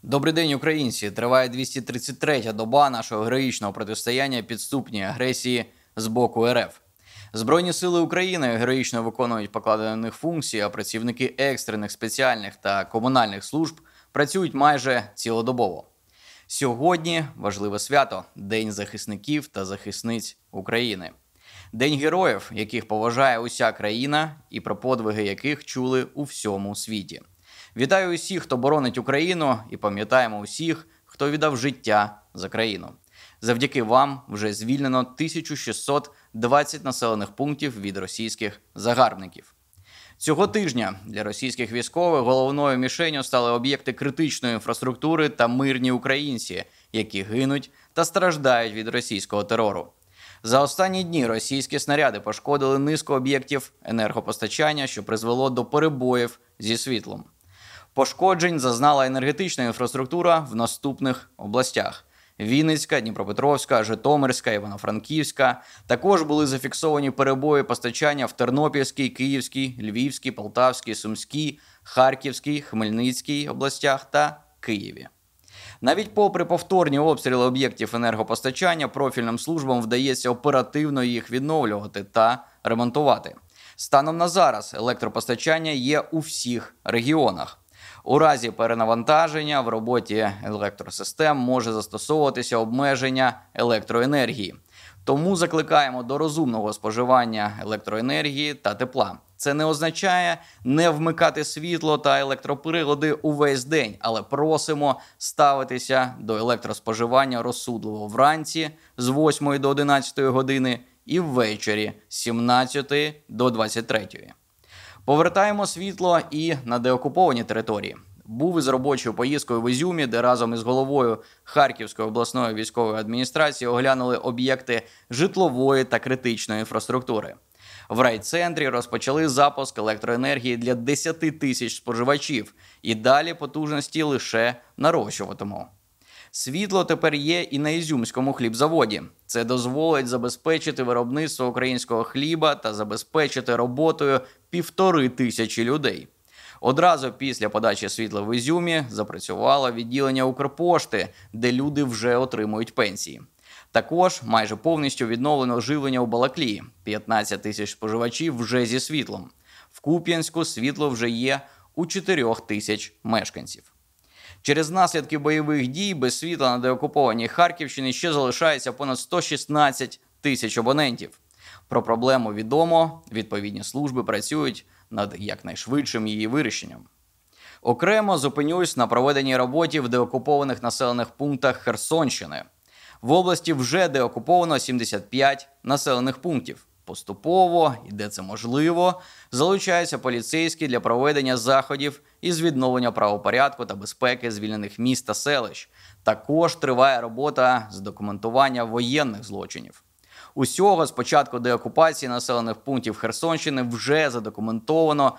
Добрий день, українці! Триває 233-я доба нашого героїчного протистояння підступній агресії з боку РФ. Збройні сили України героїчно виконують покладені на них функції, а працівники екстрених, спеціальних та комунальних служб працюють майже цілодобово. Сьогодні важливе свято – День захисників та захисниць України. День героїв, яких поважає уся країна і про подвиги яких чули у всьому світі. Вітаю усіх, хто боронить Україну, і пам'ятаємо усіх, хто віддав життя за країну. Завдяки вам вже звільнено 1620 населених пунктів від російських загарбників. Цього тижня для російських військових головною мішенню стали об'єкти критичної інфраструктури та мирні українці, які гинуть та страждають від російського терору. За останні дні російські снаряди пошкодили низку об'єктів енергопостачання, що призвело до перебоїв зі світлом. Пошкоджень зазнала енергетична інфраструктура в наступних областях: Вінницька, Дніпропетровська, Житомирська, Івано-Франківська. Також були зафіксовані перебої постачання в Тернопільській, Київській, Львівській, Полтавській, Сумській, Харківській, Хмельницькій областях та Києві. Навіть попри повторні обстріли об'єктів енергопостачання, профільним службам вдається оперативно їх відновлювати та ремонтувати. Станом на зараз електропостачання є у всіх регіонах. У разі перенавантаження в роботі електросистем може застосовуватися обмеження електроенергії. Тому закликаємо до розумного споживання електроенергії та тепла. Це не означає не вмикати світло та електроприлади увесь день, але просимо ставитися до електроспоживання розсудливо вранці з 8 до 11 години і ввечері з 17 до 23. Повертаємо світло і на деокуповані території. Був із робочою поїздкою в Ізюмі, де разом із головою Харківської обласної військової адміністрації оглянули об'єкти житлової та критичної інфраструктури. В райцентрі розпочали запуск електроенергії для 10 тисяч споживачів і далі потужності лише нарощуватимуть. Світло тепер є і на Ізюмському хлібзаводі. Це дозволить забезпечити виробництво українського хліба та забезпечити роботою 1500 людей. Одразу після подачі світла в Ізюмі запрацювало відділення Укрпошти, де люди вже отримують пенсії. Також майже повністю відновлено живлення у Балаклії. 15 тисяч споживачів вже зі світлом. В Куп'янську світло вже є у 4 тисяч мешканців. Через наслідки бойових дій без світла на деокупованій Харківщині ще залишається понад 116 тисяч абонентів. Про проблему відомо, відповідні служби працюють над якнайшвидшим її вирішенням. Окремо зупинюсь на проведеній роботі в деокупованих населених пунктах Херсонщини. В області вже деокуповано 75 населених пунктів. Поступово, і де це можливо, залучаються поліцейські для проведення заходів із відновлення правопорядку та безпеки звільнених міст та селищ. Також триває робота з документування воєнних злочинів. Усього з початку деокупації населених пунктів Херсонщини вже задокументовано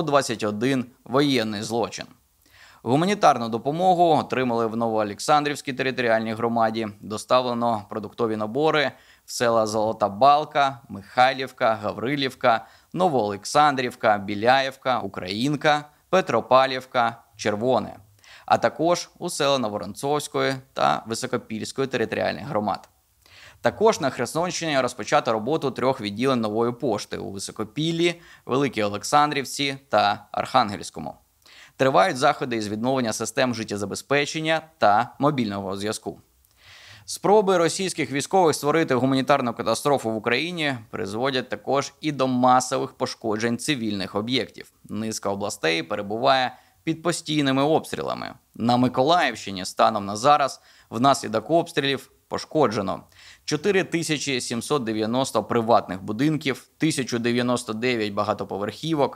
121 воєнний злочин. Гуманітарну допомогу отримали в Новоолександрівській територіальній громаді. Доставлено продуктові набори в села Золота Балка, Михайлівка, Гаврилівка, Новоолександрівка, Біляєвка, Українка, Петропавлівка, Червоне, а також у села Новоронцовської та Високопільської територіальних громад. Також на Херсонщині розпочато роботу 3 відділень Нової пошти у Високопіллі, Великій Олександрівці та Архангельському. Тривають заходи із відновлення систем життєзабезпечення та мобільного зв'язку. Спроби російських військових створити гуманітарну катастрофу в Україні призводять також і до масових пошкоджень цивільних об'єктів. Низка областей перебуває під постійними обстрілами. На Миколаївщині станом на зараз внаслідок обстрілів пошкоджено 4790 приватних будинків, 1099 багатоповерхівок,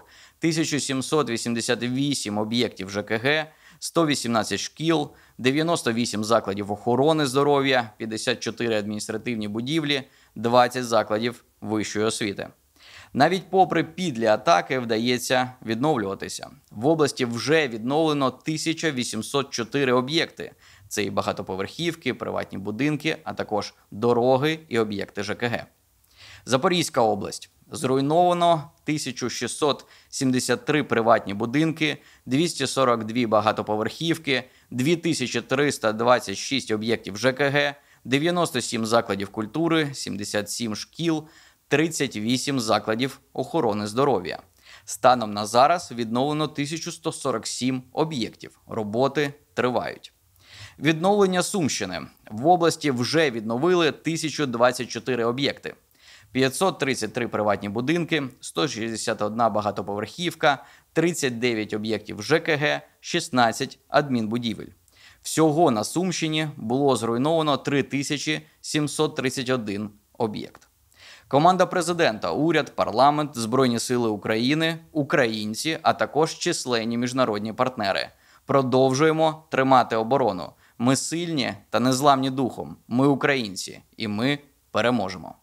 1788 об'єктів ЖКГ, 118 шкіл, 98 закладів охорони здоров'я, 54 адміністративні будівлі, 20 закладів вищої освіти. Навіть попри підлі атаки вдається відновлюватися. В області вже відновлено 1804 об'єкти. Це і багатоповерхівки, приватні будинки, а також дороги і об'єкти ЖКГ. Запорізька область. Зруйновано 1673 приватні будинки, 242 багатоповерхівки, 2326 об'єктів ЖКГ, 97 закладів культури, 77 шкіл, 38 закладів охорони здоров'я. Станом на зараз відновлено 1147 об'єктів. Роботи тривають. Відновлення Сумщини. В області вже відновили 1024 об'єкти. 533 приватні будинки, 161 багатоповерхівка, 39 об'єктів ЖКГ, 16 адмінбудівель. Всього на Сумщині було зруйновано 3731 об'єкт. Команда президента, уряд, парламент, Збройні сили України, українці, а також численні міжнародні партнери. Продовжуємо тримати оборону. Ми сильні та незламні духом. Ми українці. І ми переможемо.